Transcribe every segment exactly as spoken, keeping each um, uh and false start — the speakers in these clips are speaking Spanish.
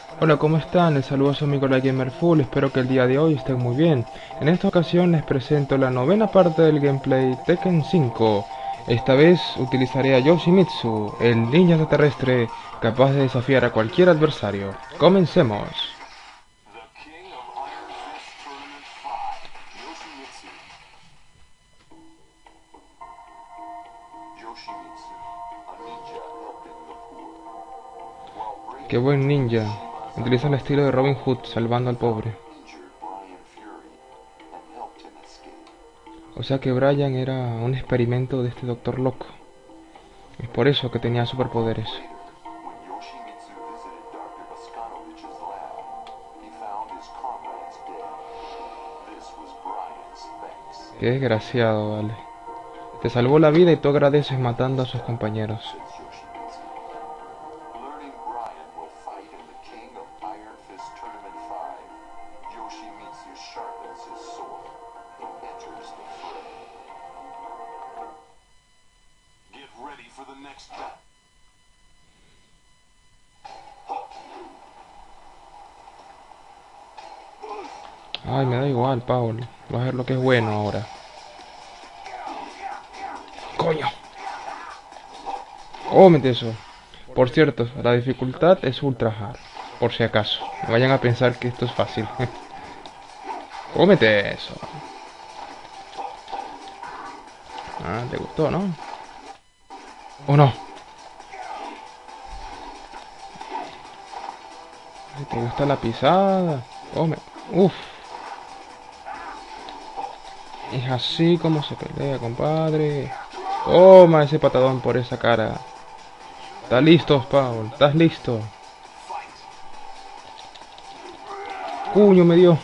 Hola, ¿cómo están? Les saludo a su amigo la Gamer Full, espero que el día de hoy estén muy bien. En esta ocasión les presento la novena parte del gameplay Tekken cinco. Esta vez utilizaré a Yoshimitsu, el ninja extraterrestre capaz de desafiar a cualquier adversario. ¡Comencemos! The king of Iron Fist Tournament five, Yoshimitsu. Yoshimitsu, a ninja helping the poor. While ¡Qué breaking buen into ninja! Mishima's Utiliza el estilo de outpost, Robin Hood, salvando al pobre. injured Brian Fury and helped him escape. O sea que Brian era un experimento de este doctor loco. Es por eso que tenía superpoderes. Later, when Yoshimitsu visited Doctor Boskanovich's lab, he found his comrades dead. This was Brian's thanks. Qué desgraciado, vale. Te salvó la vida y tú agradeces matando a sus compañeros. Says Yoshimitsu. Learning Brian will fight in the King of Iron Fist Tournament five, Yoshimitsu sharpens his sword and enters the fray. Get ready for the next battle. Ay, me da igual, Paul. Vas a ver lo que es bueno ahora. ¡Coño! ¡Cómete eso! Por cierto, la dificultad es ultra hard. Por si acaso. No vayan a pensar que esto es fácil. ¡Cómete eso! Ah, ¿te gustó, no? ¿O no? Si te gusta la pisada. Come. Uf. Es así como se pelea, compadre. Toma ese patadón por esa cara. ¿Estás listo, Paul? ¿Estás listo? Puño me dio.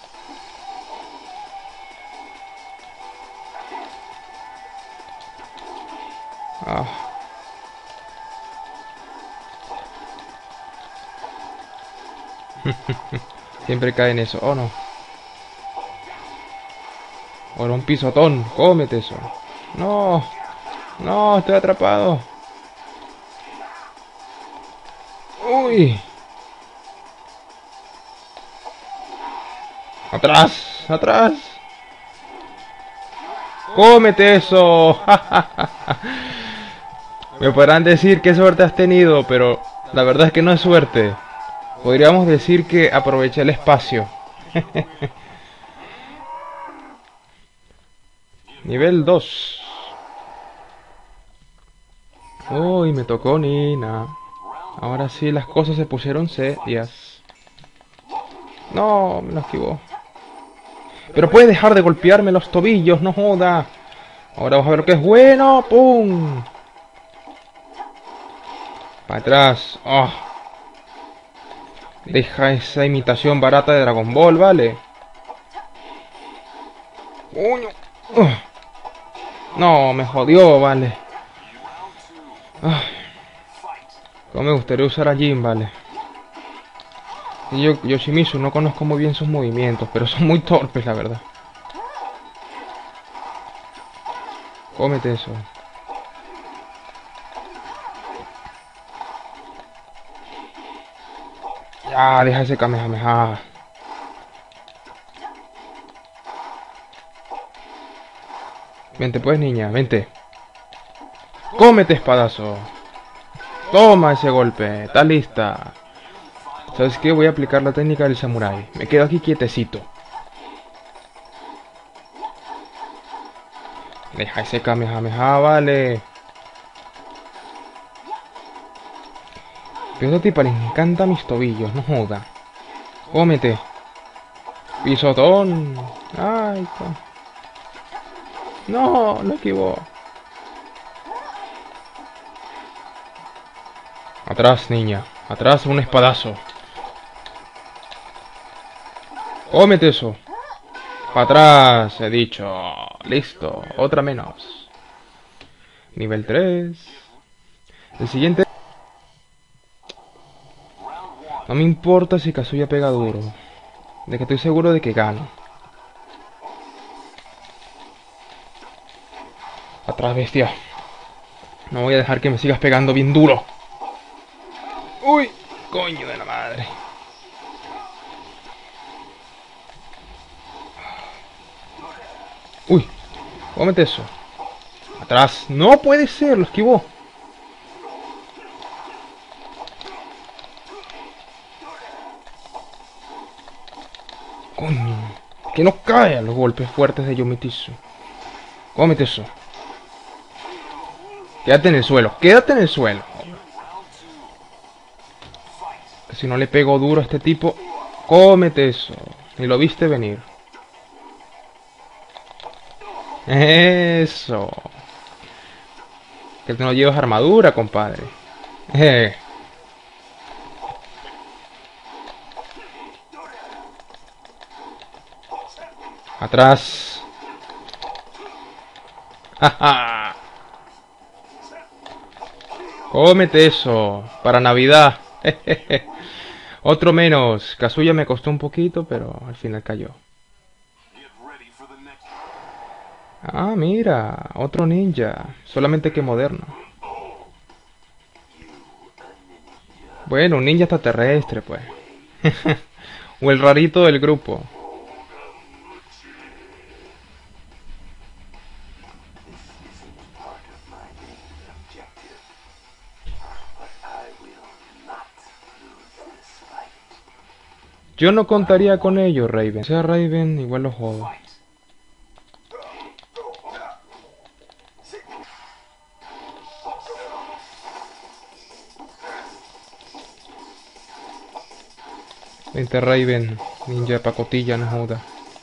Ah. Siempre cae en eso. Oh, no. Ahora un pisotón. Cómete eso. No. No, estoy atrapado. Uy. Atrás. Atrás. Cómete eso. Me podrán decir qué suerte has tenido, pero la verdad es que no es suerte. Podríamos decir que aproveché el espacio. Nivel dos. Uy, me tocó Nina. Ahora sí las cosas se pusieron serias. No, me lo esquivó. Pero puede dejar de golpearme los tobillos, no joda. Ahora vamos a ver lo que es bueno. ¡Pum! Para atrás. Oh. Deja esa imitación barata de Dragon Ball, ¿vale? ¡Coño! Uh. No, me jodió, vale. Ah. Como me gustaría usar a Jin, vale. Y yo, Yoshimitsu, no conozco muy bien sus movimientos, pero son muy torpes, la verdad. Cómete eso. Ya, deja ese Kamehameha. Vente pues, niña, vente. Cómete, espadazo. Toma ese golpe. Está lista. ¿Sabes qué? Voy a aplicar la técnica del samurái. Me quedo aquí quietecito. Deja ese Kamehameha, vale. Pero a esta tipa le encantan mis tobillos, no joda. Cómete. Pisotón. Ay, co- no, lo esquivó. Atrás, niña. Atrás, un espadazo. Cómete eso. Para atrás, he dicho. Listo. Otra menos. Nivel tres. El siguiente. No me importa si Kazuya pega duro. De que estoy seguro de que gano. Atrás, bestia. No voy a dejar que me sigas pegando bien duro. Uy, coño de la madre. Uy, cómete eso. Atrás. No puede ser, lo esquivó. Coño. Que no cae a los golpes fuertes de Yomitsu. Cómete eso. Quédate en el suelo. Quédate en el suelo. Si no le pego duro a este tipo. Cómete eso. Ni lo viste venir. Eso. Que no llevas armadura, compadre. Eh. Atrás. ¡Jaja! Cómete eso. Para Navidad. Otro menos. Kazuya me costó un poquito, pero al final cayó. Ah, mira. Otro ninja. Solamente que moderno. Bueno, un ninja extraterrestre, pues. O el rarito del grupo. Yo no contaría con ello, Raven. Sea Raven, igual lo jodo. Vente, Raven. Ninja de pacotilla, no joda.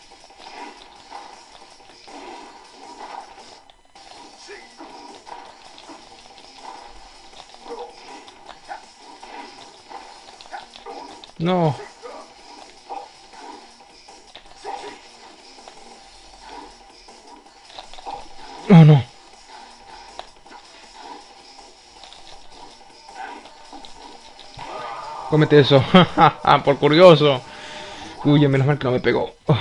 No. No, no. Cómete eso. Por curioso. Uy, menos mal que no me pegó. Oh.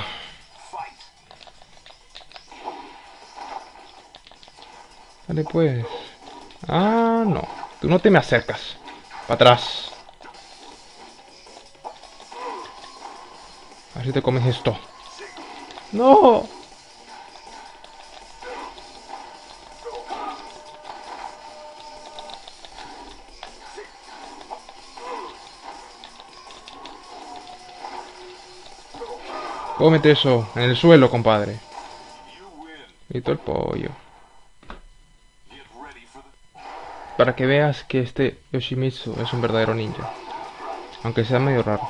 Dale pues. Ah, no. Tú no te me acercas. Para atrás. A ver si te comes esto. No. Cómete eso. En el suelo, compadre. Listo el pollo. Para que veas que este Yoshimitsu es un verdadero ninja. Aunque sea medio raro.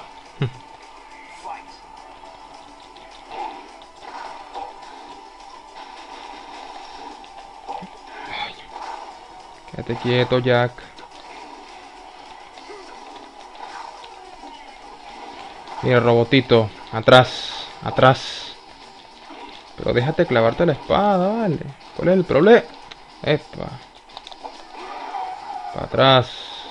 Quédate quieto, Jack. Mira, robotito. Atrás. Atrás. Pero déjate clavarte la espada, vale. ¿Cuál es el problema? Epa. Para atrás.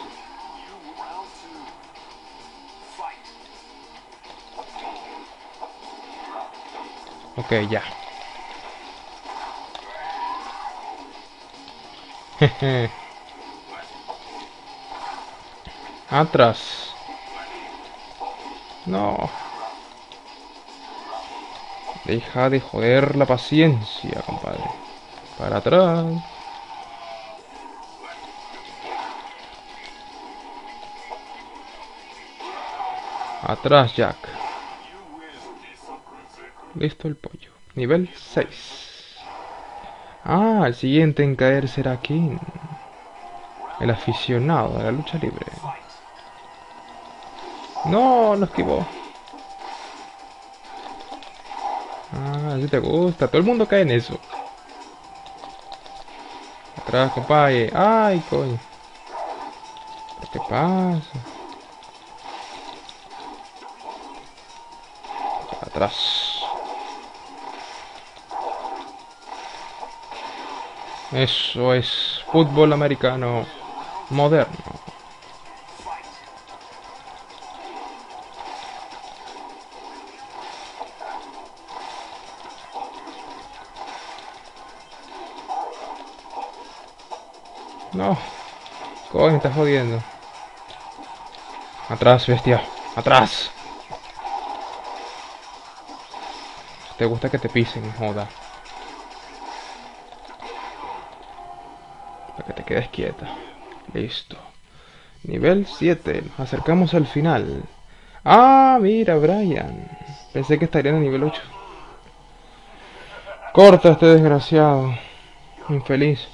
Ok, ya. Jeje. Atrás. No. Deja de joder la paciencia, compadre. Para atrás. Atrás, Jack. Listo el pollo. Nivel seis. Ah, el siguiente en caer será King. El aficionado de la lucha libre. No, lo esquivó. Ah, si te gusta. Todo el mundo cae en eso. Atrás, compadre. Ay, coño. ¿Qué te pasa? Atrás. Eso es fútbol americano moderno. No. Coño, me estás jodiendo. Atrás, bestia. Atrás. ¿Te gusta que te pisen? Joda. quedes quieta. Listo. Nivel siete. Nos acercamos al final. Ah, mira, Brian. Pensé que estaría en el nivel ocho. Corta este desgraciado. Infeliz.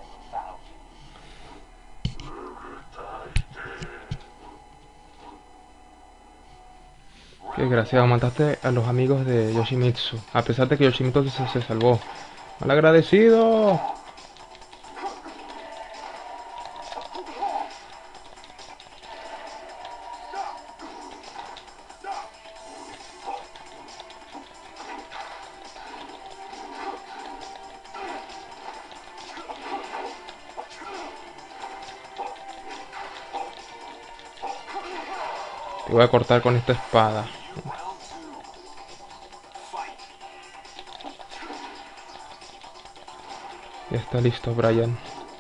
Qué desgraciado, mataste a los amigos de Yoshimitsu. A pesar de que Yoshimitsu se, se salvó. ¡Malagradecido! Te voy a cortar con esta espada. Ya está listo, Brian.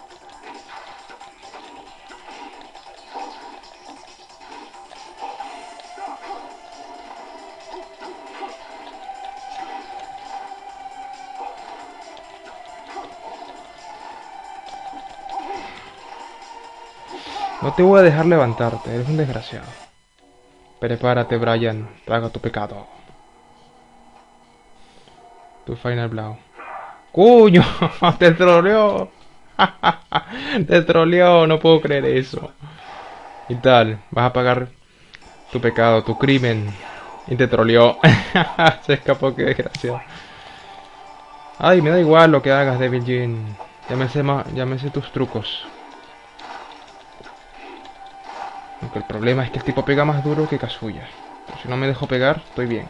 No te voy a dejar levantarte, eres un desgraciado. Prepárate, Brian, traga tu pecado. Tu final blow. ¡Cuño! ¡Te troleó! ¡Te troleó! No puedo creer eso. Y tal, vas a pagar tu pecado, tu crimen. Y te troleó. Se escapó, qué desgraciado. Ay, me da igual lo que hagas, Devil Jin. Ya me sé, ma ya me sé tus trucos. Aunque el problema es que el tipo pega más duro que Kazuya. Pero si no me dejo pegar, estoy bien.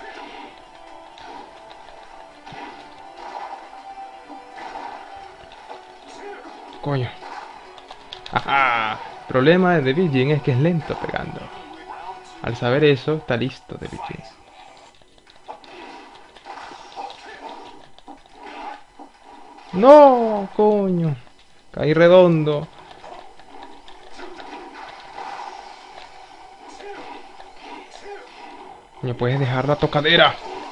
Coño. ¡Ajá! El problema de Devil Jin es que es lento pegando. Al saber eso, está listo Devil Jin. ¡No! ¡Coño! Caí redondo. ¿Me puedes dejar la tocadera?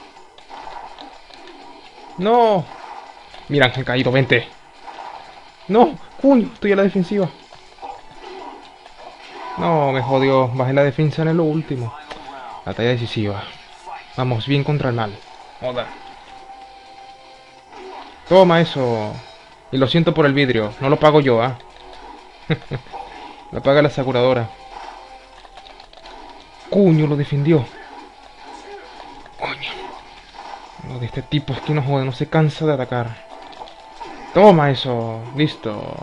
¡No! Mira, han caído, vente. ¡No! ¡Coño! Estoy a la defensiva. No, me jodió. Bajé la defensa en lo último. Batalla decisiva. Vamos, bien contra el mal. Joda. Toma eso. Y lo siento por el vidrio. No lo pago yo, ¿ah? ¿eh? Lo paga la aseguradora. Coño, lo defendió. Coño. Lo de este tipo es que no jode, no se cansa de atacar. Toma eso. Listo.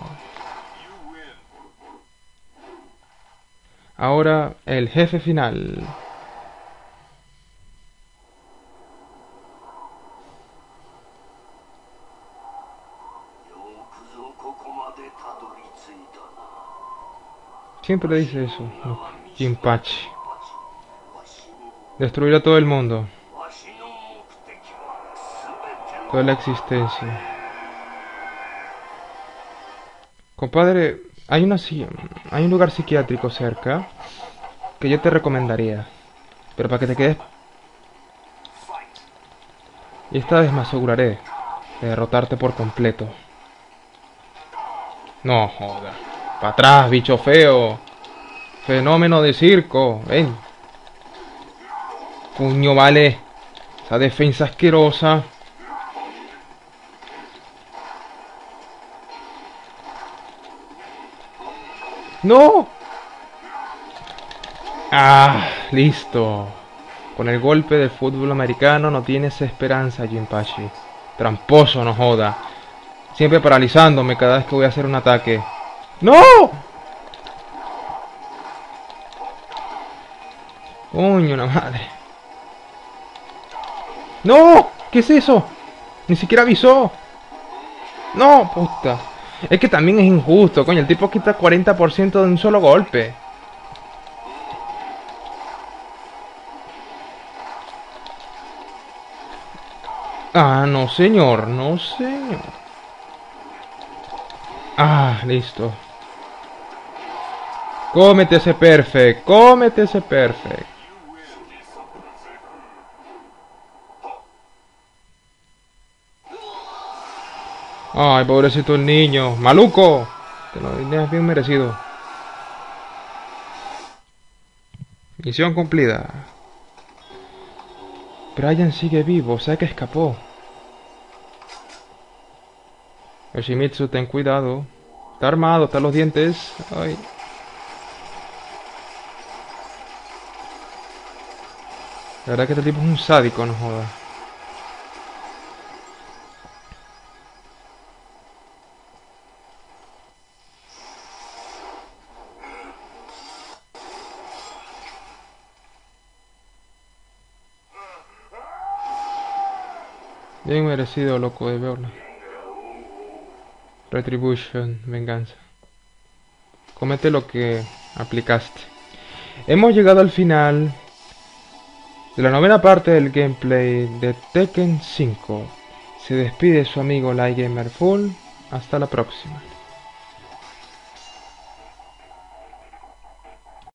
Ahora el jefe final. Siempre dice eso, Jinpachi. Destruir a todo el mundo. Toda la existencia. Compadre, hay una hay un lugar psiquiátrico cerca que yo te recomendaría. Pero para que te quedes. Y esta vez me aseguraré de derrotarte por completo. No joda. Para atrás, bicho feo. Fenómeno de circo. Ven. Puño, vale. Esa defensa asquerosa. ¡No! Ah, listo. Con el golpe del fútbol americano no tienes esperanza, Jinpachi. Tramposo, no joda. Siempre paralizándome cada vez que voy a hacer un ataque. ¡No! Coño, la madre. ¡No! ¿Qué es eso? Ni siquiera avisó. ¡No, puta! Es que también es injusto, coño. El tipo quita cuarenta por ciento de un solo golpe. Ah, no, señor. No, señor. Ah, listo. Cómete ese perfect. Cómete ese perfect. Ay, pobrecito el niño. ¡Maluco! Te lo tenías bien merecido. Misión cumplida. Brian sigue vivo, o sea que escapó. Yoshimitsu, ten cuidado. Está armado, está los dientes. Ay. La verdad que este tipo es un sádico, no jodas. Bien merecido, loco, de verlo. Retribution, venganza. Comete lo que aplicaste. Hemos llegado al final de la novena parte del gameplay de Tekken cinco. Se despide su amigo Light Gamer Full. Hasta la próxima.